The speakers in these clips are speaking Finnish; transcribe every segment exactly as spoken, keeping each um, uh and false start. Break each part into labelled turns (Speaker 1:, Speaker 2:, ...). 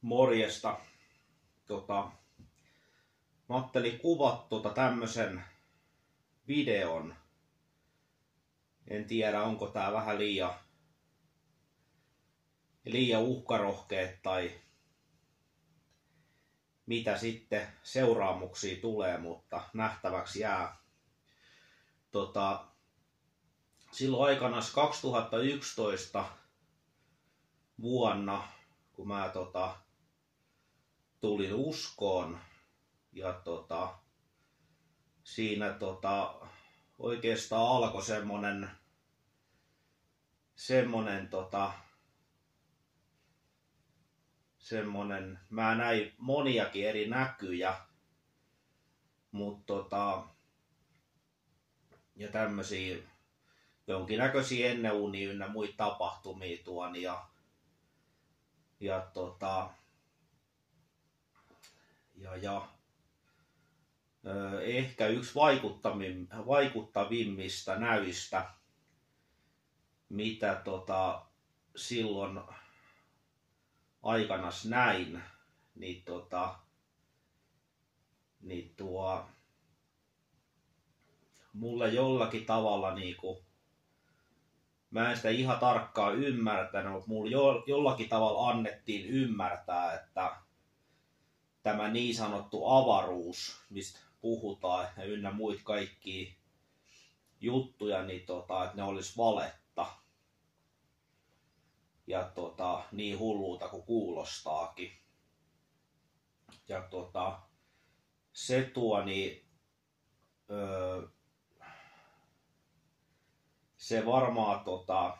Speaker 1: Morjesta. Tota, mä ajattelin kuvata tota tämmösen videon. En tiedä, onko tää vähän liian, liian uhkarohkeet tai mitä sitten seuraamuksia tulee, mutta nähtäväksi jää. Tota, silloin aikana kaksituhattayksitoista vuonna, kun mä tota, tulin uskoon ja tota, siinä tota, oikeastaan alkoi semmonen, semmonen, tota, semmonen, mä näin moniakin eri näkyjä, mutta tota, ja tämmösiä jonkinnäköisiä ennenuni ynnä muita tapahtumia tuon ja, ja tota, ja, ja ehkä yksi vaikuttavimmista näyistä, mitä tota, silloin aikanas näin, niin, tota, niin tuo, mulle jollakin tavalla niinku, mä en sitä ihan tarkkaan ymmärtänyt, mutta mulle jo, jollakin tavalla annettiin ymmärtää, että tämä niin sanottu avaruus, mistä puhutaan ja ynnä muit kaikki juttuja, niin tota, että ne olisi valetta. Ja tota, niin hulluuta kuin kuulostaakin. Ja tota, se tuo niin, öö, se varmaan tota,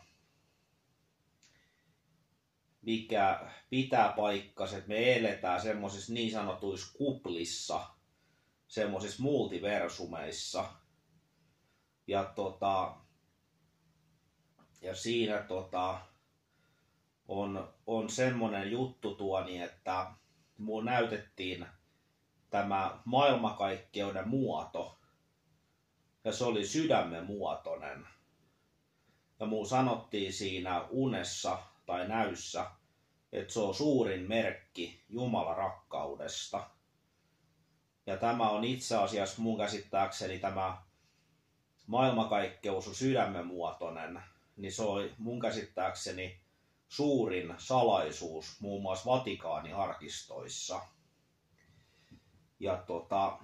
Speaker 1: mikä pitää paikkansa, että me eletään semmoisissa niin sanotuissa kuplissa, semmoisissa multiversumeissa. Ja tota, ja siinä tota, on, on semmoinen juttu tuoni, että mulle näytettiin tämä maailmankaikkeuden muoto, ja se oli sydämen muotoinen. Ja mulle sanottiin siinä unessa tai näyssä, että se on suurin merkki Jumalan rakkaudesta. Ja tämä on itse asiassa mun käsittääkseni tämä maailmankaikkeus on sydämen muotoinen, niin se on mun käsittääkseni suurin salaisuus muun muassa Vatikaaniarkistoissa. Ja, tota,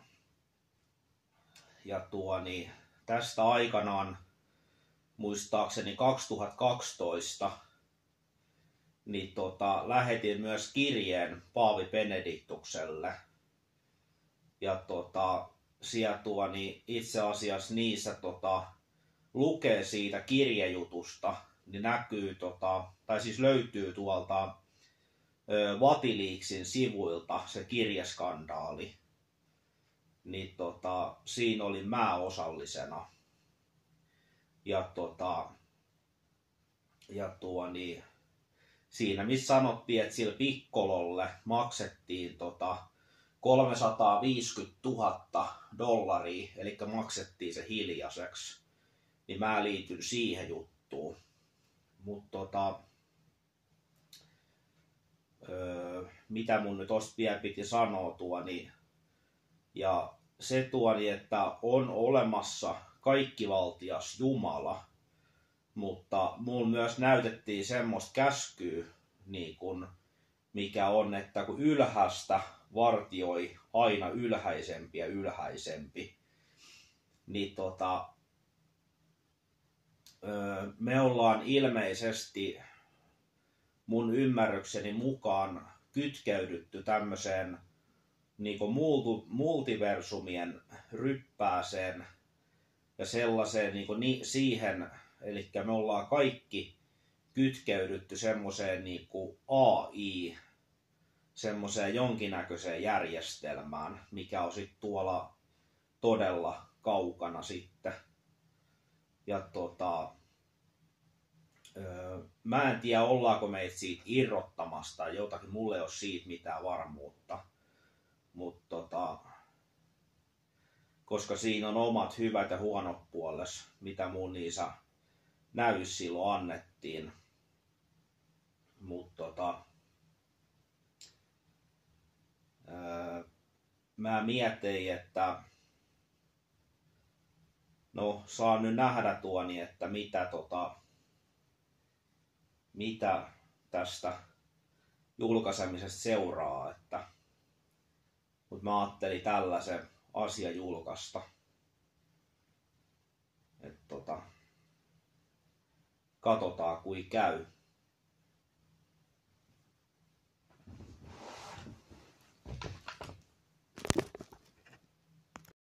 Speaker 1: ja tuo, niin tästä aikanaan muistaakseni kaksituhattakaksitoista niin tota, lähetin myös kirjeen Paavi Benediktukselle. Ja tota, siellä tuo, niin itse asiassa niissä tota, lukee siitä kirjejutusta, niin näkyy, tota, tai siis löytyy tuolta ö, Vatiliiksin sivuilta se kirjeskandaali. Niin tota, siinä olin mä osallisena. Ja, tota, ja tuo, niin, siinä missä sanottiin, että sillä Piccololle maksettiin tota, kolmesataaviisikymmentätuhatta dollaria, eli maksettiin se hiljaiseksi, niin mä liityn siihen juttuun. Mutta tota, öö, mitä mun nyt tosta vielä piti sanoa tuo, niin, ja se tuo, niin, että on olemassa kaikkivaltias Jumala, mutta mulla myös näytettiin semmoista käskyä, niin kun, mikä on, että kun ylhäästä vartioi aina ylhäisempi ja ylhäisempi, niin tota, me ollaan ilmeisesti mun ymmärrykseni mukaan kytkeydytty tämmöiseen niin kuin multiversumien ryppääseen ja sellaiseen niin kuin ni, siihen, eli me ollaan kaikki kytkeydytty semmoiseen niin kuin A I, semmoiseen jonkinnäköiseen järjestelmään, mikä on sitten tuolla todella kaukana sitten. Ja tota, öö, mä en tiedä, ollaanko meitä siitä irrottamasta tai jotakin, mulle ei ole siitä mitään varmuutta. Mutta tota, koska siinä on omat hyvät ja huonot puoles, mitä mun niissä näyssä silloin annettiin. Mutta tota, mä mietin, että no saan nyt nähdä tuoni, että mitä tota, mitä tästä julkaisemisesta seuraa, että mutta mä ajattelin tällaisen asian julkaista. Et tota, katsotaan kui käy.